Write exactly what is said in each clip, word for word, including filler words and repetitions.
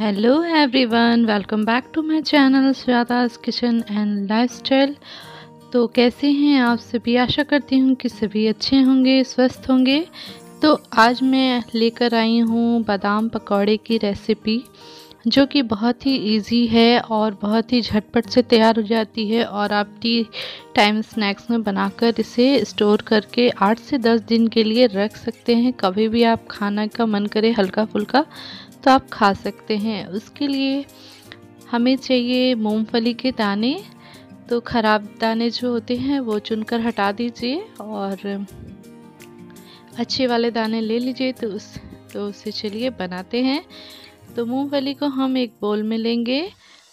Hello everyone, welcome back to my channel Sujata's kitchen and lifestyle. तो कैसे हैं आप सभी? आशा करती हूँ कि सभी अच्छे होंगे, स्वस्थ होंगे। तो आज मैं लेकर आई हूँ बादाम पकौड़े की रेसिपी, जो कि बहुत ही इजी है और बहुत ही झटपट से तैयार हो जाती है। और आप टी टाइम स्नैक्स में बनाकर इसे स्टोर करके आठ से दस दिन के लिए रख सकते हैं। कभी भी आप खाना का मन करे हल्का फुल्का तो आप खा सकते हैं। उसके लिए हमें चाहिए मूंगफली के दाने। तो ख़राब दाने जो होते हैं वो चुनकर हटा दीजिए और अच्छे वाले दाने ले लीजिए। तो उस तो उसे चलिए बनाते हैं। तो मूंगफली को हम एक बोल में लेंगे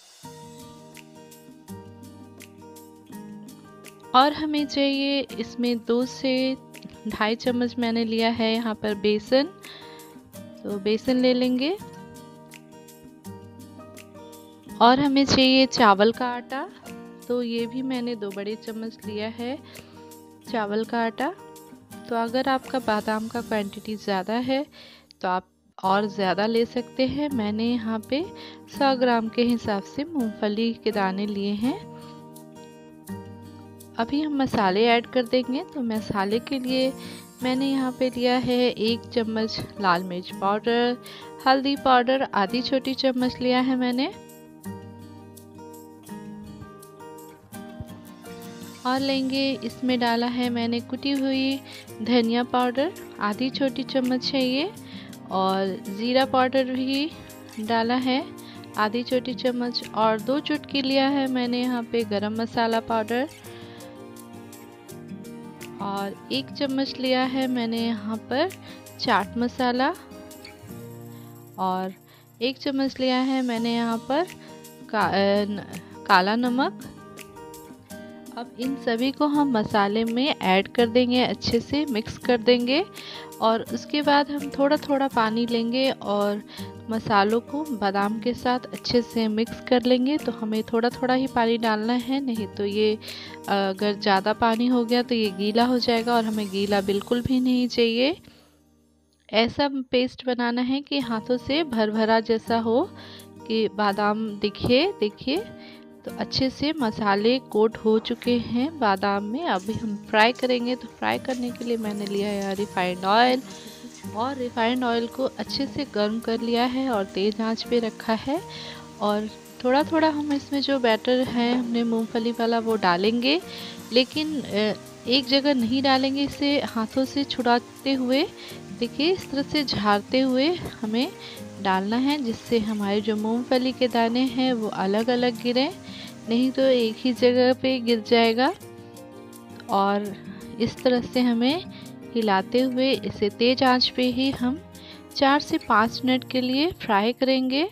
और हमें चाहिए इसमें दो से ढाई चम्मच मैंने लिया है यहाँ पर बेसन। तो बेसन ले लेंगे और हमें चाहिए चावल का आटा। तो ये भी मैंने दो बड़े चम्मच लिया है चावल का आटा। तो अगर आपका बादाम का क्वांटिटी ज़्यादा है तो आप और ज़्यादा ले सकते हैं। मैंने यहाँ पे सौ ग्राम के हिसाब से मूंगफली के दाने लिए हैं। अभी हम मसाले ऐड कर देंगे। तो मसाले के लिए मैंने यहाँ पे लिया है एक चम्मच लाल मिर्च पाउडर, हल्दी पाउडर आधी छोटी चम्मच लिया है मैंने, और लेंगे इसमें डाला है मैंने कुटी हुई धनिया पाउडर आधी छोटी चम्मच है ये, और ज़ीरा पाउडर भी डाला है आधी छोटी चम्मच, और दो चुटकी लिया है मैंने यहाँ पे गरम मसाला पाउडर, और एक चम्मच लिया है मैंने यहाँ पर चाट मसाला, और एक चम्मच लिया है मैंने यहाँ पर का, काला नमक। अब इन सभी को हम मसाले में ऐड कर देंगे, अच्छे से मिक्स कर देंगे, और उसके बाद हम थोड़ा थोड़ा पानी लेंगे और मसालों को बादाम के साथ अच्छे से मिक्स कर लेंगे। तो हमें थोड़ा थोड़ा ही पानी डालना है, नहीं तो ये अगर ज़्यादा पानी हो गया तो ये गीला हो जाएगा, और हमें गीला बिल्कुल भी नहीं चाहिए। ऐसा पेस्ट बनाना है कि हाथों से भर भरा जैसा हो, कि बादाम दिखे देखिए। तो अच्छे से मसाले कोट हो चुके हैं बादाम में। अभी हम फ्राई करेंगे। तो फ्राई करने के लिए मैंने लिया है रिफाइंड ऑयल, और रिफाइंड ऑयल को अच्छे से गर्म कर लिया है और तेज़ आंच पे रखा है। और थोड़ा थोड़ा हम इसमें जो बैटर है हमने मूंगफली वाला वो डालेंगे, लेकिन एक जगह नहीं डालेंगे। इसे हाथों से छुड़ाते हुए देखिए इस तरह से झाड़ते हुए हमें डालना है, जिससे हमारे जो मूंगफली के दाने हैं वो अलग अलग गिरें, नहीं तो एक ही जगह पे गिर जाएगा। और इस तरह से हमें हिलाते हुए इसे तेज आंच पे ही हम चार से पाँच मिनट के लिए फ्राई करेंगे,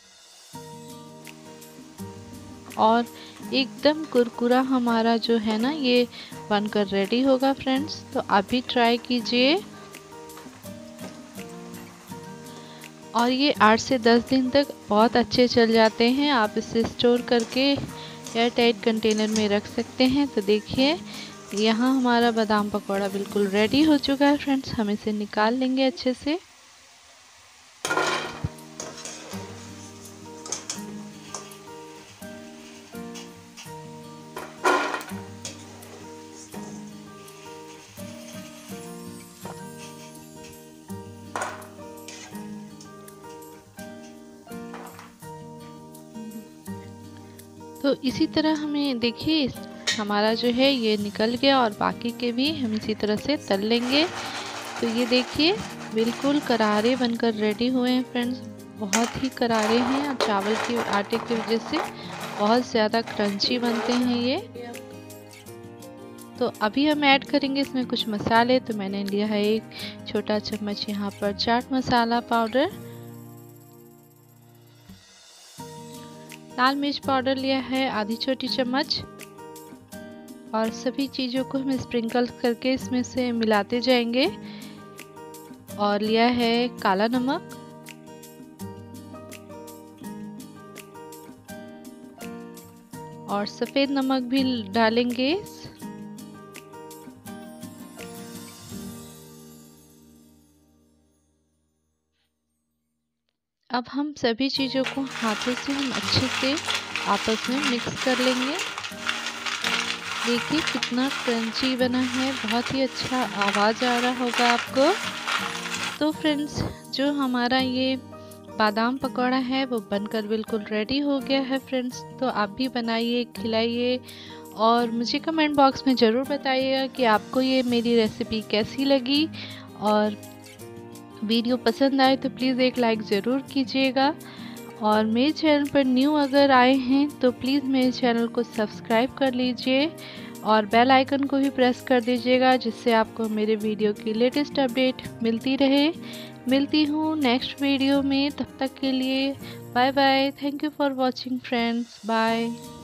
और एकदम कुरकुरा हमारा जो है ना ये बनकर रेडी होगा फ्रेंड्स। तो आप भी ट्राई कीजिए, और ये आठ से दस दिन तक बहुत अच्छे चल जाते हैं। आप इसे स्टोर करके एयर टाइट कंटेनर में रख सकते हैं। तो देखिए यहाँ हमारा बादाम पकौड़ा बिल्कुल रेडी हो चुका है फ्रेंड्स। हम इसे निकाल लेंगे अच्छे से। तो इसी तरह हमें देखिए हमारा जो है ये निकल गया, और बाकी के भी हम इसी तरह से तल लेंगे। तो ये देखिए बिल्कुल करारे बनकर रेडी हुए हैं फ्रेंड्स। बहुत ही करारे हैं, और चावल के आटे की वजह से बहुत ज़्यादा क्रंची बनते हैं ये। तो अभी हम ऐड करेंगे इसमें कुछ मसाले। तो मैंने लिया है एक छोटा चम्मच यहाँ पर चाट मसाला पाउडर, लाल मिर्च पाउडर लिया है आधी छोटी चम्मच, और सभी चीज़ों को हम स्प्रिंकल करके इसमें से मिलाते जाएंगे। और लिया है काला नमक, और सफ़ेद नमक भी डालेंगे। अब हम सभी चीज़ों को हाथों से हम अच्छे से आपस में मिक्स कर लेंगे। देखिए कितना क्रंची बना है, बहुत ही अच्छा आवाज़ आ रहा होगा आपको। तो फ्रेंड्स, जो हमारा ये बादाम पकौड़ा है वो बनकर बिल्कुल रेडी हो गया है फ्रेंड्स। तो आप भी बनाइए, खिलाइए और मुझे कमेंट बॉक्स में ज़रूर बताइएगा कि आपको ये मेरी रेसिपी कैसी लगी। और वीडियो पसंद आए तो प्लीज़ एक लाइक ज़रूर कीजिएगा। और मेरे चैनल पर न्यू अगर आए हैं तो प्लीज़ मेरे चैनल को सब्सक्राइब कर लीजिए और बेल आइकन को भी प्रेस कर दीजिएगा, जिससे आपको मेरे वीडियो की लेटेस्ट अपडेट मिलती रहे। मिलती हूँ नेक्स्ट वीडियो में, तब तक के लिए bye bye. Thank you for watching friends, bye.